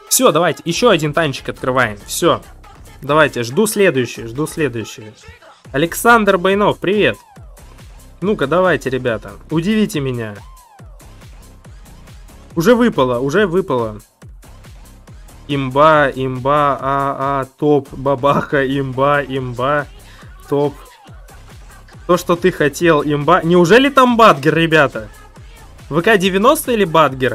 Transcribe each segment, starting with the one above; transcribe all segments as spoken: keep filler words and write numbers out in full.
Все, давайте, еще один танчик открываем. Все. Давайте, жду следующий, жду следующий. Александр Байнов, привет. Ну-ка, давайте, ребята, удивите меня. Уже выпало, уже выпало. Имба, имба, а, а, топ, бабаха, имба, имба, топ. То, что ты хотел, имба. Неужели там Бадгер, ребята? ВК девяносто или Бадгер?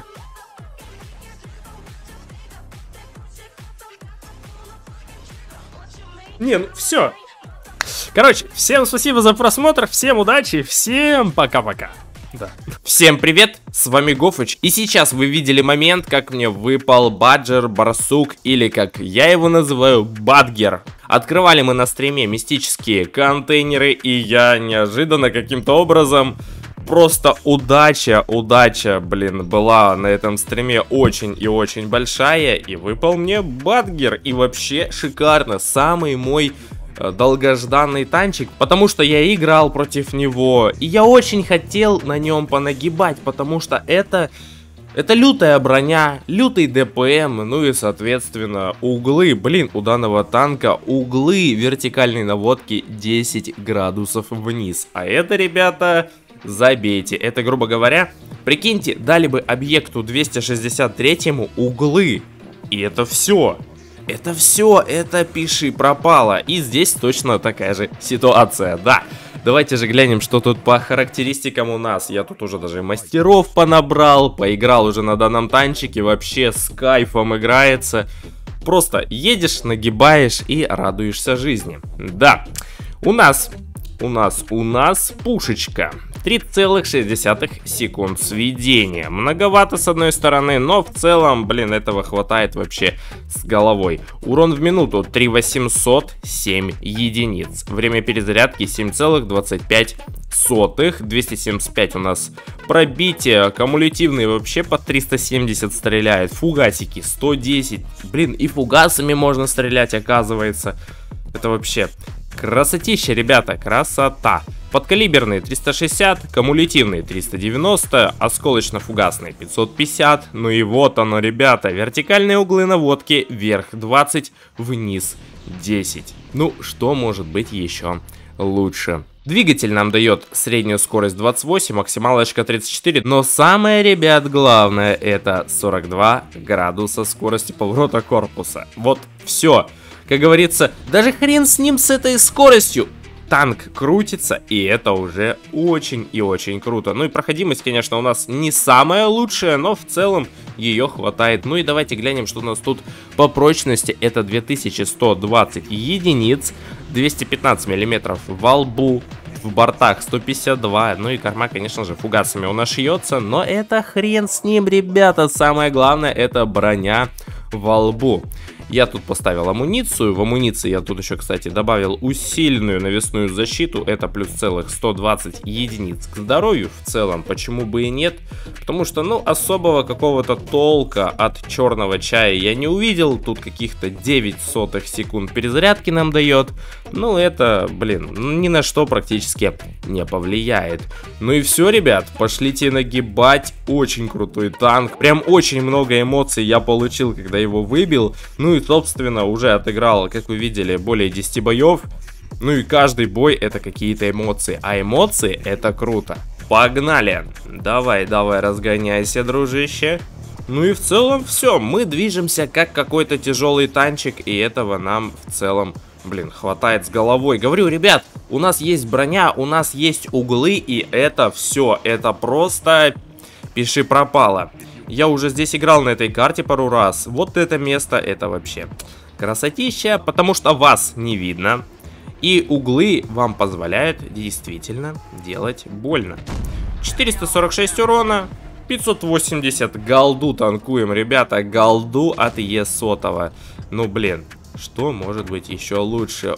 Не, ну все. Короче, всем спасибо за просмотр, всем удачи, всем пока-пока. Да. Всем привет, с вами Гофыч, и сейчас вы видели момент, как мне выпал Баджер, Барсук, или как я его называю, Бадгер. Открывали мы на стриме мистические контейнеры, и я неожиданно каким-то образом, просто удача, удача, блин, была на этом стриме очень и очень большая, и выпал мне Бадгер, и вообще шикарно, самый мой долгожданный танчик, потому что я играл против него, и я очень хотел на нем понагибать, потому что это, это лютая броня, лютый ДПМ, ну и соответственно углы, блин, у данного танка углы вертикальной наводки десять градусов вниз, а это, ребята, забейте, это, грубо говоря, прикиньте, дали бы объекту двести шестьдесят третьему углы, и это все. Это все, это пиши пропало. И здесь точно такая же ситуация, да. Давайте же глянем, что тут по характеристикам у нас. Я тут уже даже мастеров понабрал, поиграл уже на данном танчике, вообще с кайфом играется. Просто едешь, нагибаешь и радуешься жизни. Да, у нас, у нас, у нас пушечка. три целых шесть десятых секунд сведения. Многовато с одной стороны, но в целом, блин, этого хватает вообще с головой. Урон в минуту три тысячи восемьсот семь единиц. Время перезарядки семь целых двадцать пять сотых. двести семьдесят пять у нас пробитие. Кумулятивный вообще по триста семьдесят стреляет. Фугасики сто десять. Блин, и фугасами можно стрелять, оказывается. Это вообще красотища, ребята, красота. Подкалиберный триста шестьдесят, кумулятивный триста девяносто, осколочно-фугасный пятьсот пятьдесят. Ну и вот оно, ребята, вертикальные углы наводки, вверх двадцать, вниз десять. Ну, что может быть еще лучше? Двигатель нам дает среднюю скорость двадцать восемь, максималочка тридцать четыре. Но самое, ребят, главное, это сорок два градуса скорости поворота корпуса. Вот все. Как говорится, даже хрен с ним, с этой скоростью. Танк крутится, и это уже очень и очень круто. Ну и проходимость, конечно, у нас не самая лучшая, но в целом ее хватает. Ну и давайте глянем, что у нас тут по прочности. Это две тысячи сто двадцать единиц, двести пятнадцать миллиметров во лбу, в бортах сто пятьдесят два. Ну и корма, конечно же, фугасами у нас шьется, но это хрен с ним, ребята. Самое главное, это броня во лбу. Я тут поставил амуницию. В амуниции я тут еще, кстати, добавил усиленную навесную защиту. Это плюс целых сто двадцать единиц к здоровью в целом. Почему бы и нет? Потому что, ну, особого какого-то толка от черного чая я не увидел. Тут каких-то девять сотых секунд перезарядки нам дает. Ну, это, блин, ни на что практически не повлияет. Ну и все, ребят, пошлите нагибать. Очень крутой танк. Прям очень много эмоций я получил, когда его выбил. Ну и, собственно, уже отыграл, как вы видели, более десяти боев. Ну и каждый бой это какие-то эмоции. А эмоции это круто. Погнали! Давай, давай, разгоняйся, дружище. Ну и в целом все. Мы движемся как какой-то тяжелый танчик. И этого нам в целом, блин, хватает с головой. Говорю, ребят, у нас есть броня, у нас есть углы. И это все. Это просто пиши пропало. Я уже здесь играл на этой карте пару раз. Вот это место, это вообще красотища, потому что вас не видно. И углы вам позволяют действительно делать больно. четыреста сорок шесть урона, пятьсот восемьдесят голду танкуем, ребята. Голду от Е сотого. Ну, блин, что может быть еще лучше?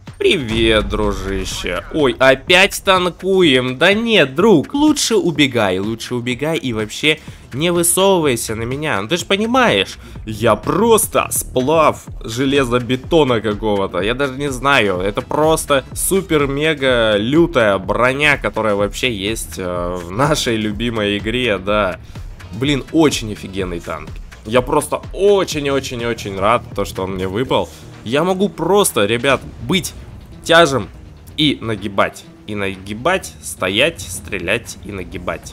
Привет, дружище. Ой, опять танкуем. Да нет, друг, лучше убегай, лучше убегай и вообще не высовывайся на меня. Ну ты же понимаешь, я просто сплав железобетона какого-то. Я даже не знаю, это просто супер-мега лютая броня, которая вообще есть э, в нашей любимой игре, да. Блин, очень офигенный танк. Я просто очень-очень-очень рад, то, что он мне выпал. Я могу просто, ребят, быть тяжем и нагибать. И нагибать, стоять, стрелять и нагибать.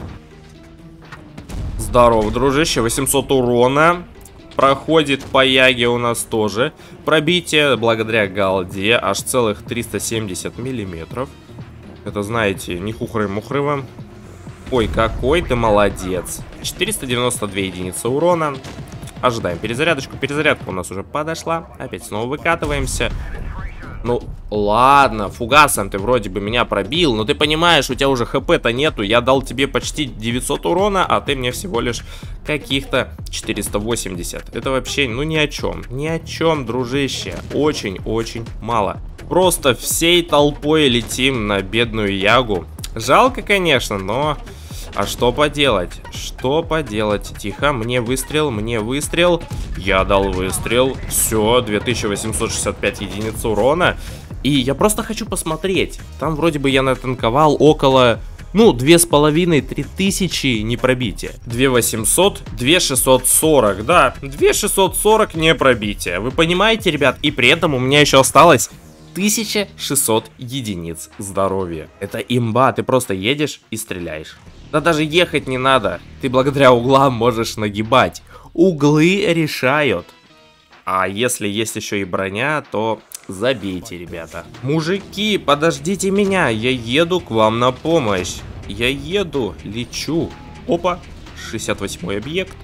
Здорово, дружище, восемьсот урона. Проходит по яге у нас тоже. Пробитие благодаря голде аж целых триста семьдесят миллиметров. Это, знаете, не хухры-мухры вам. Ой, какой ты молодец. четыреста девяносто две единицы урона. Ожидаем перезарядочку. Перезарядка у нас уже подошла. Опять снова выкатываемся. Ну, ладно, фугасом ты вроде бы меня пробил, но ты понимаешь, у тебя уже хп-то нету. Я дал тебе почти девятьсот урона, а ты мне всего лишь каких-то четыреста восемьдесят. Это вообще, ну, ни о чем. Ни о чем, дружище. Очень-очень мало. Просто всей толпой летим на бедную ягу. Жалко, конечно, но... А что поделать? Что поделать? Тихо, мне выстрел, мне выстрел. Я дал выстрел. Все, две тысячи восемьсот шестьдесят пять единиц урона. И я просто хочу посмотреть. Там вроде бы я натанковал около, ну, две с половиной — три тысячи не пробития. две восемьсот, две шестьсот сорок, да. две шестьсот сорок не пробития. Вы понимаете, ребят? И при этом у меня еще осталось тысяча шестьсот единиц здоровья. Это имба, ты просто едешь и стреляешь. Да даже ехать не надо, ты благодаря углам можешь нагибать. Углы решают. А если есть еще и броня, то забейте, ребята. Мужики, подождите меня, я еду к вам на помощь. Я еду, лечу. Опа, шестьдесят восьмой объект.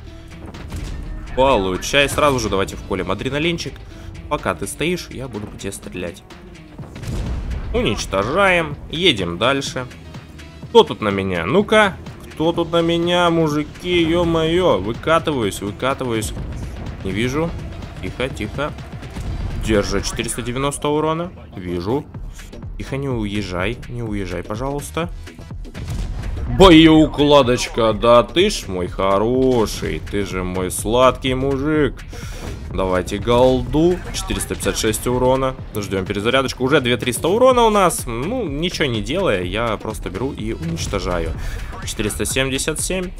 Получай, сразу же давайте вколем адреналинчик. Пока ты стоишь, я буду по тебе стрелять. Уничтожаем, едем дальше. Кто тут на меня? Ну-ка, кто тут на меня, мужики, ё-моё. Выкатываюсь, выкатываюсь. Не вижу. Тихо, тихо. Держи, четыреста девяносто урона. Вижу. Тихо, не уезжай, не уезжай, пожалуйста. Боеукладочка, да ты ж мой хороший. Ты же мой сладкий мужик. Давайте голду. четыреста пятьдесят шесть урона. Ждем перезарядочку. Уже две тысячи триста урона у нас. Ну, ничего не делая, я просто беру и уничтожаю. четыреста семьдесят семь.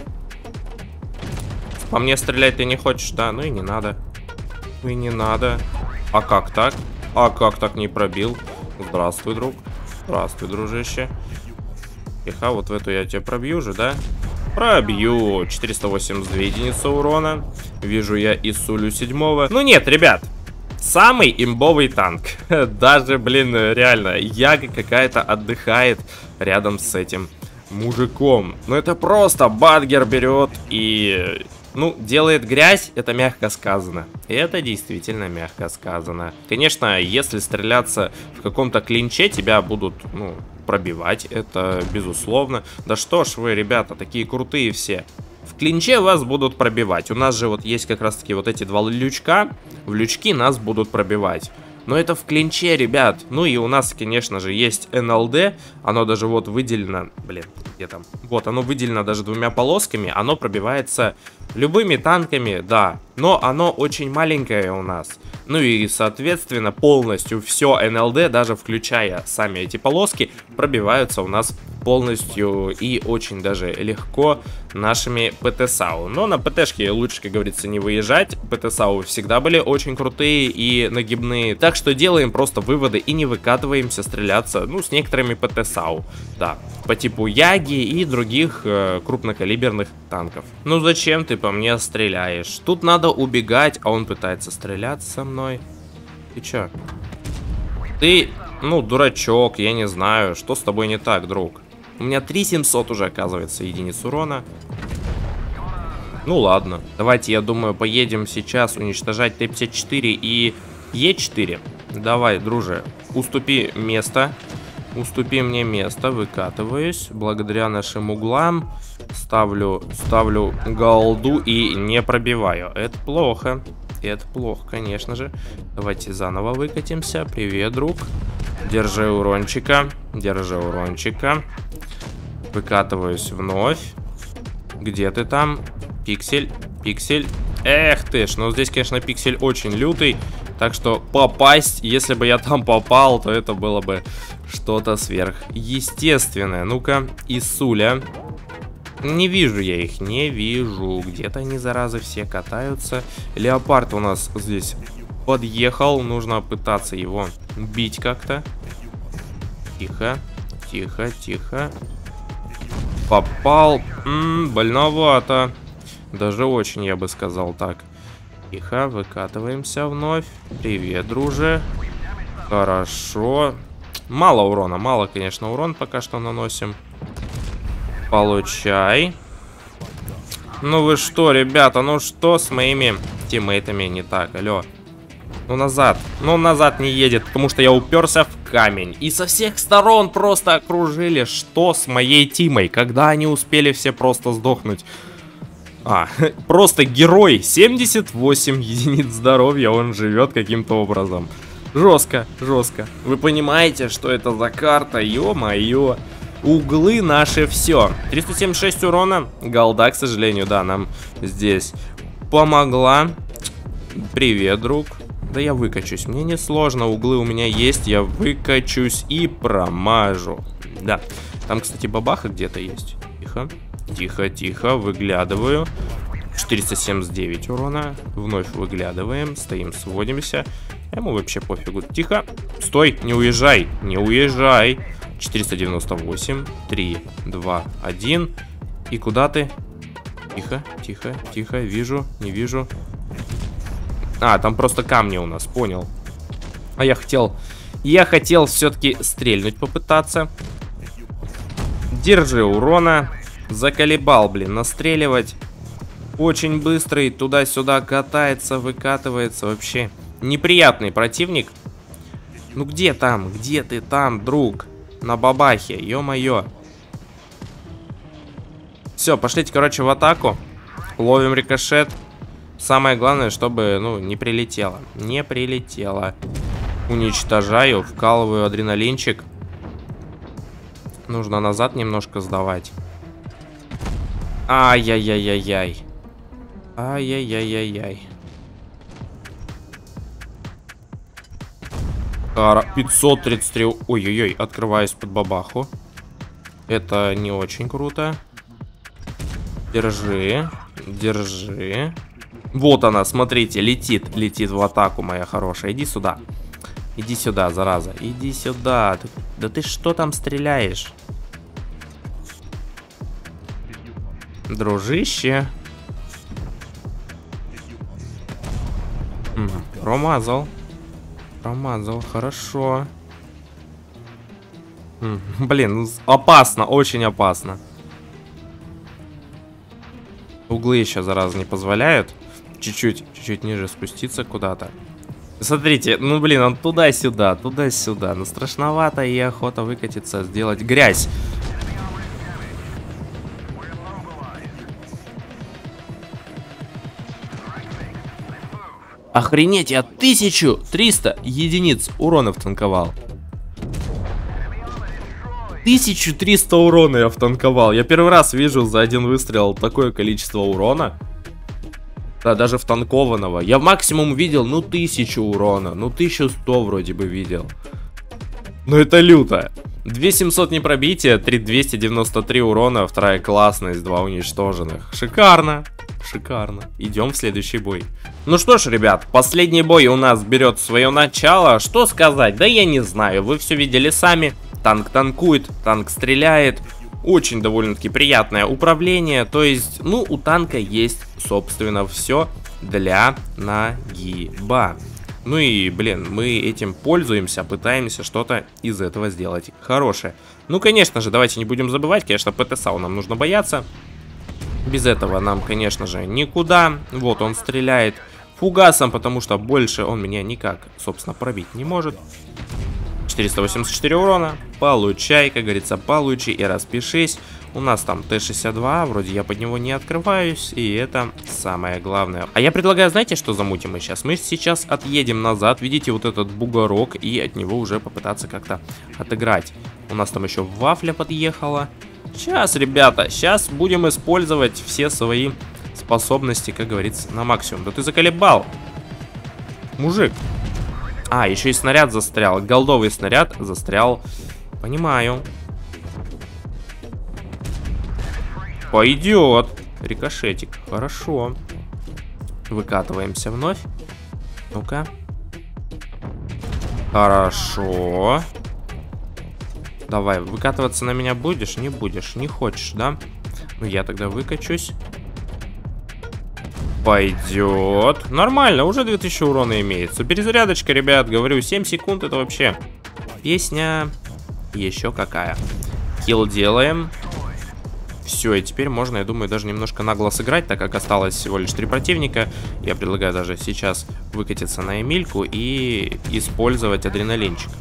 По мне стрелять ты не хочешь, да? Ну и не надо. Ну и не надо. А как так? А как так не пробил? Здравствуй, друг. Здравствуй, дружище. Тихо, вот в эту я тебя пробью же, да? Пробью. четыреста восемьдесят две единицы урона. Вижу я и Сулю седьмого. Ну нет, ребят. Самый имбовый танк. Даже, блин, реально, яга какая-то отдыхает рядом с этим мужиком. Ну это просто Бадгер берет и... Ну, делает грязь, это мягко сказано. И это действительно мягко сказано. Конечно, если стреляться в каком-то клинче, тебя будут, ну, пробивать. Это безусловно. Да что ж вы, ребята, такие крутые все. В клинче вас будут пробивать. У нас же вот есть как раз таки вот эти два лючка. В лючки нас будут пробивать. Но это в клинче, ребят. Ну и у нас, конечно же, есть эн эл дэ. Оно даже вот выделено... Блин, где там? Вот, оно выделено даже двумя полосками. Оно пробивается любыми танками, да. Но оно очень маленькое у нас. Ну и, соответственно, полностью все эн эл дэ, даже включая сами эти полоски, пробиваются у нас полностью и очень даже легко нашими пэ тэ САУ. Но на ПТшке лучше, как говорится, не выезжать. пэ тэ САУ всегда были очень крутые и нагибные. Так что делаем просто выводы и не выкатываемся стреляться, ну, с некоторыми пэ тэ САУ. Да, по типу Яги и других э, крупнокалиберных танков. Ну зачем ты по мне стреляешь? Тут надо убегать, а он пытается стреляться со мной. Ты чё? Ты, ну, дурачок, я не знаю, что с тобой не так, друг. У меня три тысячи семьсот уже, оказывается, единиц урона. Ну ладно, давайте, я думаю, поедем сейчас уничтожать Т пятьдесят четыре и Е четыре. Давай, друже, уступи место. Уступи мне место, выкатываюсь. Благодаря нашим углам ставлю, ставлю голду и не пробиваю. Это плохо. Это плохо, конечно же. Давайте заново выкатимся. Привет, друг. Держи урончика. Держи урончика. Выкатываюсь вновь. Где ты там? Пиксель. Пиксель. Эх ты ж, ну здесь, конечно, пиксель очень лютый. Так что попасть, если бы я там попал, то это было бы что-то сверхъестественное. Ну-ка, Исуля. Не вижу я их, не вижу. Где-то они, заразы, все катаются. Леопард у нас здесь подъехал. Нужно пытаться его бить как-то. Тихо, тихо, тихо. Попал. М-м, больновато. Даже очень, я бы сказал так. Тихо, выкатываемся вновь. Привет, друже. Хорошо. Мало урона, мало, конечно, урон пока что наносим. Получай. Ну вы что, ребята, ну что с моими тиммейтами не так? Алло. Ну назад. Ну назад не едет, потому что я уперся в камень. И со всех сторон просто окружили. Что с моей тимой? Когда они успели все просто сдохнуть? А, просто герой. семьдесят восемь единиц здоровья, он живет каким-то образом. Жестко, жестко. Вы понимаете, что это за карта? Ё-моё. Углы наши все. триста семьдесят шесть урона. Голда, к сожалению, да, нам здесь помогла. Привет, друг. Да я выкачусь. Мне не сложно. Углы у меня есть. Я выкачусь и промажу. Да. Там, кстати, бабаха где-то есть. Тихо. Тихо, тихо. Выглядываю. четыреста семьдесят девять урона. Вновь выглядываем. Стоим, сводимся. Ему вообще пофигу. Тихо. Стой. Не уезжай. Не уезжай. четыреста девяносто восемь. три, два, один. И куда ты? Тихо, тихо, тихо. Вижу, не вижу. А, там просто камни у нас. Понял. А я хотел... Я хотел все-таки стрельнуть попытаться. Держи урона. Заколебал, блин, настреливать. Очень быстрый, туда-сюда катается, выкатывается. Вообще неприятный противник. Ну где там? Где ты там, друг? На бабахе, ё-моё. Все, пошлите, короче, в атаку. Ловим рикошет. Самое главное, чтобы, ну, не прилетело. Не прилетело. Уничтожаю, вкалываю адреналинчик. Нужно назад немножко сдавать. Ай-яй-яй-яй-яй. Ай-яй-яй-яй-яй. пятьсот тридцать три. Ой-ой-ой, открываюсь под бабаху. Это не очень круто. Держи. Держи. Вот она, смотрите, летит. Летит в атаку, моя хорошая. Иди сюда. Иди сюда, зараза. Иди сюда. Ты, да ты что там стреляешь? Дружище. М, промазал. Промазал, хорошо. М, блин, опасно, очень опасно. Углы еще, зараза, не позволяют. Чуть-чуть, чуть-чуть ниже спуститься куда-то. Смотрите, ну блин, он туда-сюда, туда-сюда. Ну страшновато и охота выкатиться, сделать грязь. Охренеть, я тысячу триста единиц урона втанковал. тысячу триста урона я втанковал. Я первый раз вижу за один выстрел такое количество урона. Да, даже втанкованного. Я максимум видел, ну, тысячу урона. Ну, тысячу сто вроде бы видел. Ну, это люто. две тысячи семьсот не пробития, три тысячи двести девяносто три урона, вторая классность, два уничтоженных. Шикарно. Шикарно. Идем в следующий бой. Ну что ж, ребят, последний бой у нас берет свое начало. Что сказать? Да я не знаю. Вы все видели сами. Танк танкует, танк стреляет. Очень довольно-таки приятное управление. То есть, ну, у танка есть, собственно, все для нагиба. Ну и, блин, мы этим пользуемся, пытаемся что-то из этого сделать хорошее. Ну, конечно же, давайте не будем забывать, конечно, ПТСАУ нам нужно бояться. Без этого нам, конечно же, никуда. Вот он стреляет фугасом, потому что больше он меня никак, собственно, пробить не может. четыреста восемьдесят четыре урона. Получай, как говорится, получи и распишись. У нас там Т шестьдесят два, вроде я под него не открываюсь, и это самое главное. А я предлагаю, знаете, что замутим мы сейчас? Мы сейчас отъедем назад, видите вот этот бугорок, и от него уже попытаться как-то отыграть. У нас там еще вафля подъехала. Сейчас, ребята, сейчас будем использовать все свои способности, как говорится, на максимум. Да ты заколебал, мужик. А, еще и снаряд застрял. Голдовый снаряд застрял. Понимаю. Пойдет. Рикошетик. Хорошо. Выкатываемся вновь. Ну-ка. Хорошо. Давай, выкатываться на меня будешь? Не будешь. Не хочешь, да? Ну, я тогда выкачусь. Пойдет. Нормально, уже две тысячи урона имеется. Перезарядочка, ребят, говорю, семь секунд это вообще песня еще какая. Килл делаем. Все, и теперь можно, я думаю, даже немножко нагло сыграть, так как осталось всего лишь три противника. Я предлагаю даже сейчас выкатиться на Эмильку и использовать адреналинчик.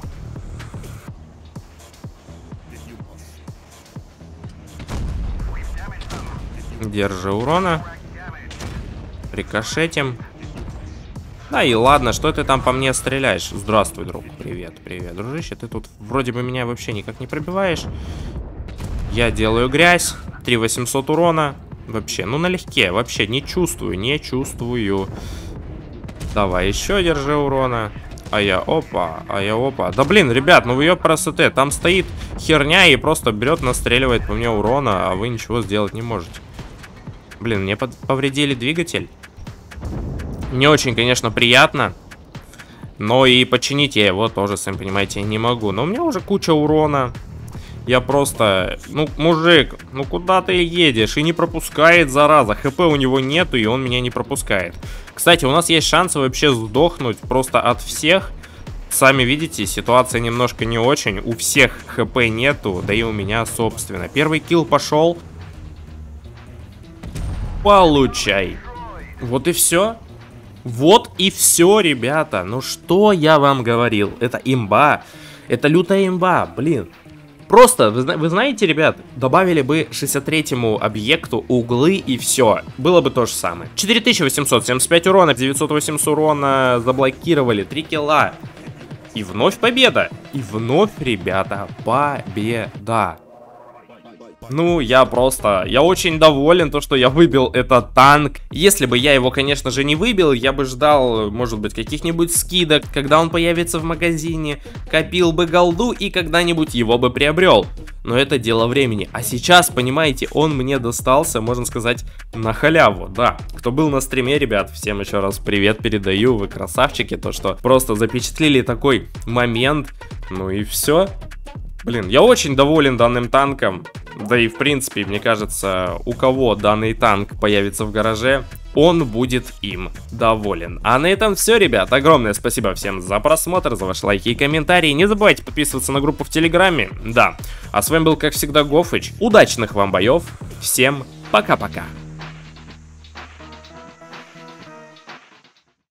Держи урона. Рикошетим. Да и ладно, что ты там по мне стреляешь? Здравствуй, друг. Привет, привет, дружище. Ты тут вроде бы меня вообще никак не пробиваешь. Я делаю грязь. три тысячи восемьсот урона. Вообще, ну налегке. Вообще не чувствую, не чувствую. Давай, еще держи урона. А я опа, а я опа. Да блин, ребят, ну вы ее красоте. Там стоит херня и просто берет, настреливает по мне урона, а вы ничего сделать не можете. Блин, мне повредили двигатель. Не очень, конечно, приятно. Но и починить я его тоже, сами понимаете, не могу. Но у меня уже куча урона. Я просто... Ну, мужик, ну куда ты едешь? И не пропускает, зараза. ХП у него нету, и он меня не пропускает. Кстати, у нас есть шансы вообще сдохнуть просто от всех. Сами видите, ситуация немножко не очень. У всех ХП нету, да и у меня, собственно. Первый килл пошел. Получай. Вот и все. Вот и все, ребята. Ну что я вам говорил? Это имба. Это лютая имба, блин. Просто, вы, вы знаете, ребят, добавили бы шестьдесят третьему объекту углы и все. Было бы то же самое. четыре тысячи восемьсот семьдесят пять урона, девятьсот восемьдесят урона заблокировали, три килла. И вновь победа. И вновь, ребята, победа. Ну, я просто... Я очень доволен, то, что я выбил этот танк. Если бы я его, конечно же, не выбил, я бы ждал, может быть, каких-нибудь скидок, когда он появится в магазине, копил бы голду и когда-нибудь его бы приобрел. Но это дело времени. А сейчас, понимаете, он мне достался, можно сказать, на халяву. Да, кто был на стриме, ребят, всем еще раз привет передаю. Вы красавчики, то, что просто запечатлели такой момент. Ну и все. Блин, я очень доволен данным танком. Да и в принципе, мне кажется, у кого данный танк появится в гараже, он будет им доволен. А на этом все, ребят. Огромное спасибо всем за просмотр, за ваши лайки и комментарии. Не забывайте подписываться на группу в Телеграме. Да. А с вами был, как всегда, Гофыч. Удачных вам боев. Всем пока-пока.